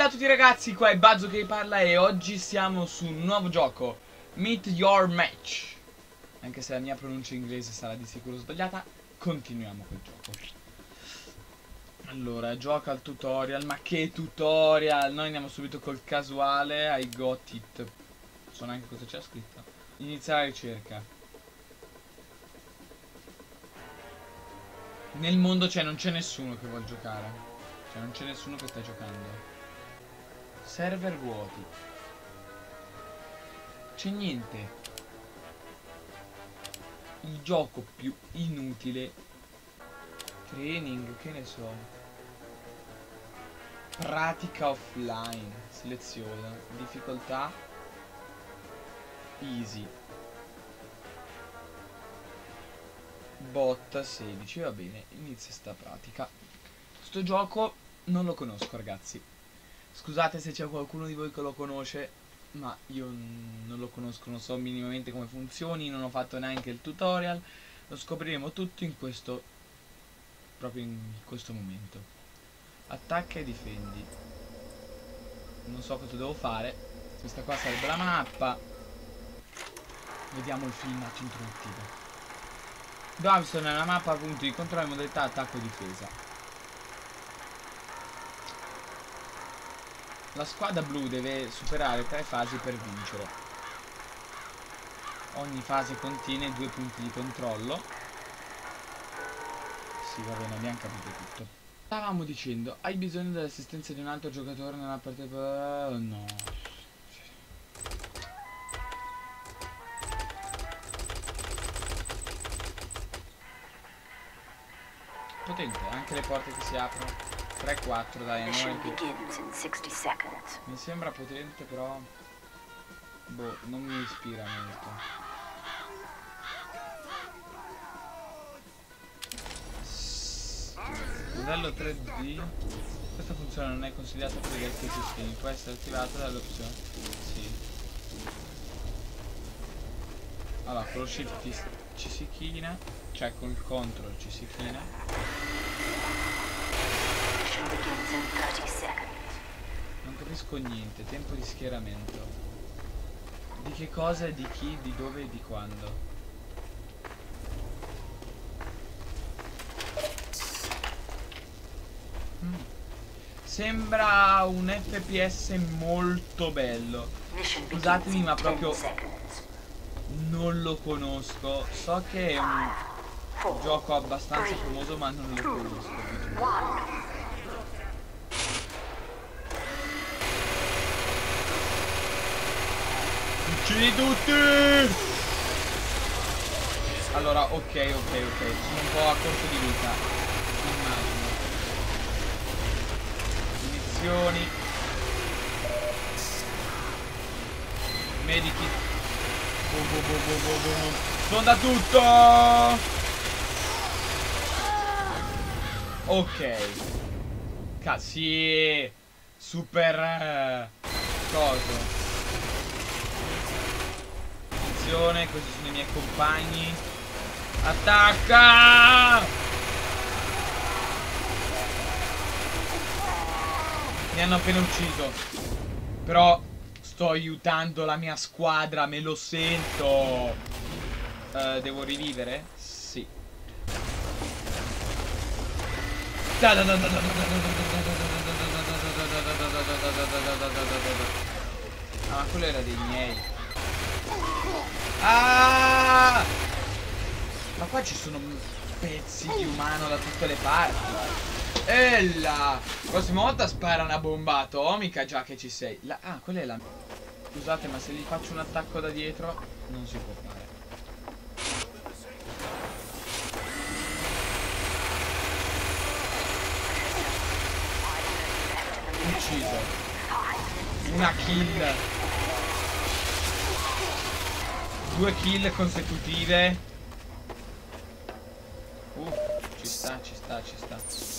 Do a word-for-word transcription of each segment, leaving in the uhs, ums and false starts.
Bella a tutti ragazzi, qua è Bazzo che parla e oggi siamo su un nuovo gioco, Meet Your Match. Anche se la mia pronuncia inglese sarà di sicuro sbagliata, continuiamo col gioco. Allora, gioca al tutorial, ma che tutorial? Noi andiamo subito col casuale, I got it. Non so neanche cosa c'è scritto. Inizia la ricerca. Nel mondo c'è, non c'è nessuno che vuole giocare. Cioè non c'è nessuno che sta giocando. Server vuoti. C'è niente. Il gioco più inutile. Training, che ne so. Pratica offline. Seleziona. Difficoltà easy. Bot sedici, va bene. Inizia sta pratica. Sto gioco non lo conosco ragazzi. Scusate se c'è qualcuno di voi che lo conosce, ma io non lo conosco, non so minimamente come funzioni, non ho fatto neanche il tutorial. Lo scopriremo tutto in questo, proprio in questo momento. Attacca e difendi. Non so cosa devo fare. Questa qua sarebbe la mappa. Vediamo il filmato introduttivo. Dobbiamo visto nella mappa punti di controllo in modalità attacco e difesa. La squadra blu deve superare tre fasi per vincere. Ogni fase contiene due punti di controllo. Sì, va bene, abbiamo capito tutto. Stavamo dicendo, hai bisogno dell'assistenza di un altro giocatore nella partita... Oh, no. Potente, anche le porte che si aprono. tre quattro, dai, non mi sembra potente, però boh, non mi ispira molto. Modello tre D. Questa funzione non è consigliata per i vecchi sistemi, può essere attivata dall'opzione sì. Allora, con lo shift ci si china, cioè con il control ci si china. Non capisco niente, tempo di schieramento. Di che cosa, di chi, di dove e di quando. Mm. Sembra un F P S molto bello. Scusatemi ma proprio non lo conosco. So che è un gioco abbastanza famoso ma non lo conosco. Uccidi tutti! Allora, ok, ok, ok. Sono un po' a corto di vita. Immagino. Munizioni. Medikit. Boom, boom, boom, boom, boom, boom. Sfonda tutto! Ok. Cazzi. Super. Eh, coso. Questi sono i miei compagni. Attacca! Mi hanno appena ucciso. Però sto aiutando la mia squadra, me lo sento. uh, Devo rivivere? Sì. Ah, quello era dei miei. Ah! Ma qua ci sono pezzi di umano da tutte le parti. Ella! Prossima volta spara una bomba atomica già che ci sei. La... Ah, quella è la... Scusate, ma se gli faccio un attacco da dietro non si può fare. Ucciso. Una kill. Due kill consecutive. Uh, ci sta, ci sta, ci sta.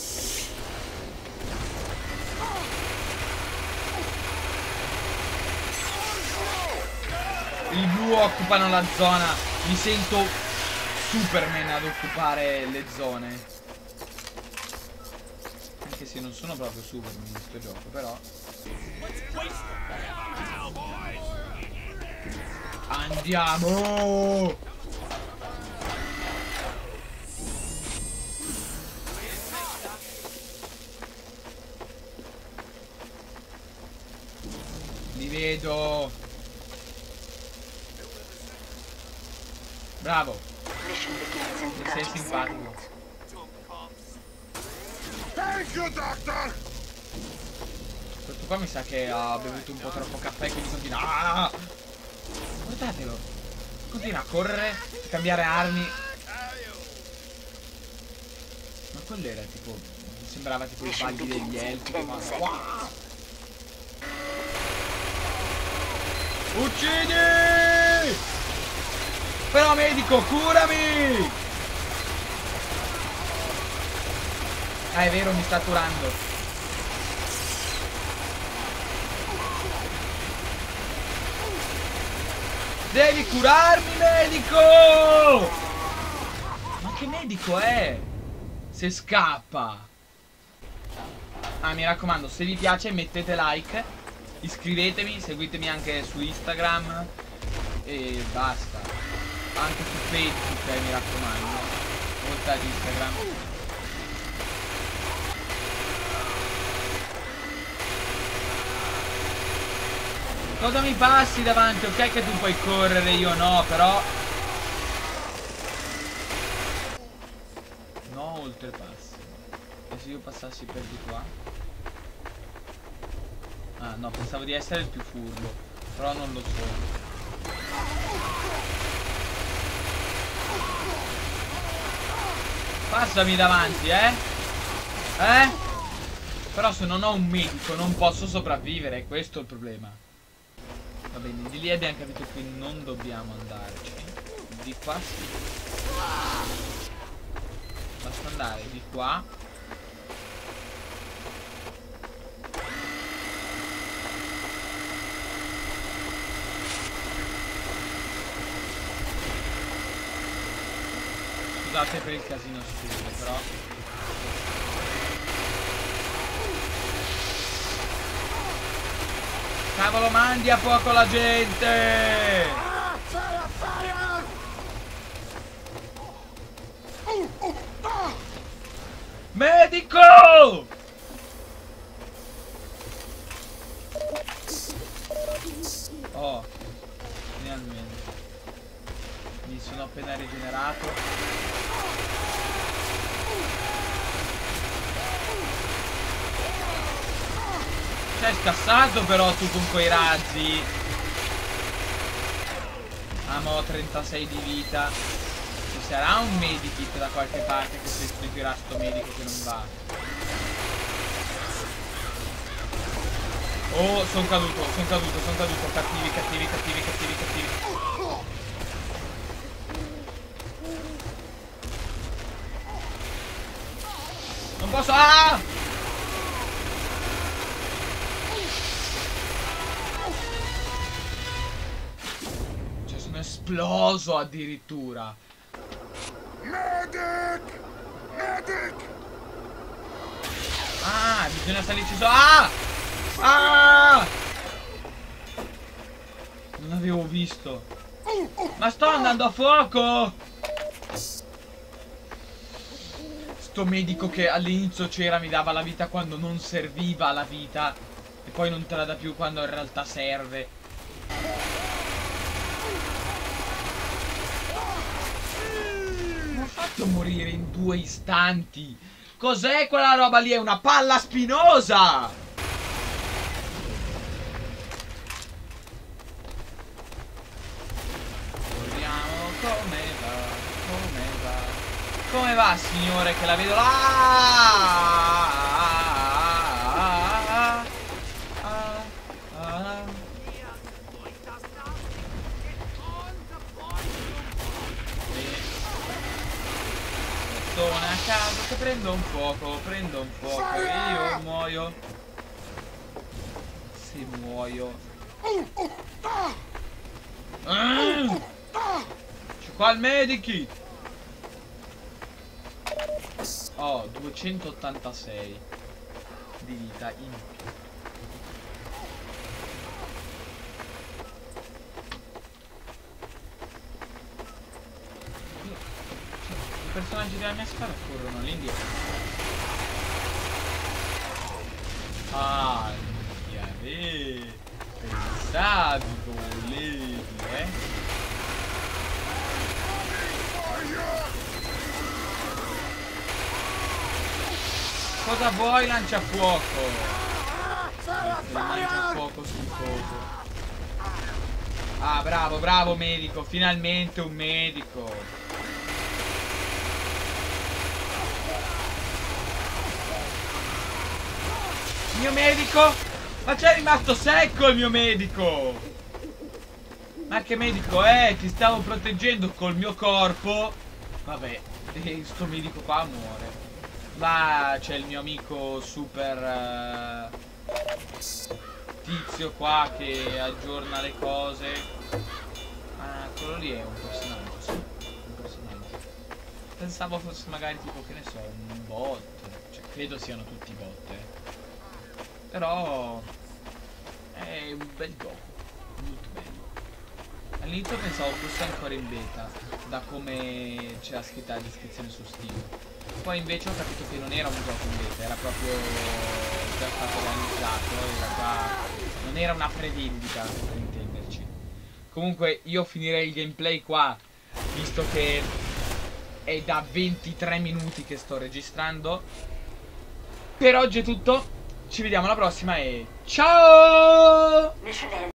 I blu occupano la zona. Mi sento Superman ad occupare le zone. Anche se non sono proprio Superman in questo gioco, però Andiamo! Li vedo! Bravo! Sei simpatico. Questo qua mi sa che ha bevuto un po' troppo caffè, quindi continua. Ah! Guardatelo! Continua a correre, a cambiare armi. Ma quello era tipo. Sembrava tipo i baghi degli elfi. Ma... Wow! Uccidi! Però medico, curami! Ah, è vero, mi sta curando. Devi curarmi, medico! Ma che medico è? Se scappa. Ah, mi raccomando, se vi piace mettete like, iscrivetevi, seguitemi anche su Instagram e basta. Anche su Facebook, eh, mi raccomando. Oltre ad Instagram. Cosa mi passi davanti? Ok che tu puoi correre, io no, però... No, oltrepassi. E se io passassi per di qua? Ah, no, pensavo di essere il più furbo. Però non lo so. Passami davanti, eh? Eh? Però se non ho un medico non posso sopravvivere, questo è il problema. Va bene, di lì abbiamo capito che non dobbiamo andarci. Di qua sì. Basta andare di qua. Scusate per il casino stupido, però. Cavolo, mandi a fuoco la gente! Medico! Oh, finalmente. Mi sono appena rigenerato. Sei scassato però tu con quei razzi. Ah, ma ho trentasei di vita. Ci sarà un medikit da qualche parte che si spiegherà sto medico che non va. Oh, sono caduto, sono caduto, sono caduto. Cattivi, cattivi, cattivi, cattivi, cattivi. Non posso... Ah! Esploso addirittura. Medic! Medic! Ah, bisogna salirci su. Ah! Ah! Non avevo visto. Ma sto andando a fuoco! Sto medico che all'inizio c'era, mi dava la vita quando non serviva la vita e poi non te la dà più quando in realtà serve. Fatto morire in due istanti. Cos'è quella roba lì? È una palla spinosa. Vediamo come va. Come va. Come va, signore, che la vedo là. A caso che prendo un fuoco, prendo un fuoco e io muoio. Se muoio. Mm. C'è qua il medikit. Oh, duecentottantasei di vita in più. personaggi della mia squadra corrono all'indietro. Ah, minchia, pensavi volevi, eh? Cosa vuoi, lanciafuoco? Lanciafuoco sul coso. Ah, bravo, bravo medico, finalmente un medico. Il mio medico? Ma c'è rimasto secco il mio medico! Ma che medico è? Ti stavo proteggendo col mio corpo. Vabbè, e sto medico qua muore. Là c'è il mio amico super... Uh... tizio qua che aggiorna le cose. Ah, quello lì è un personaggio, sì. Un personaggio. Pensavo fosse magari tipo, che ne so, un bot. Cioè, credo siano tutti bot, eh. Però è un bel gioco. Molto bello. All'inizio pensavo fosse ancora in beta, da come c'era scritta la descrizione su Steam. Poi invece ho capito che non era un gioco in beta, era proprio già stato realizzato, in realtà non era una prevendita, per intenderci. Comunque io finirei il gameplay qua, visto che è da ventitré minuti che sto registrando. Per oggi è tutto, ci vediamo alla prossima e ciao!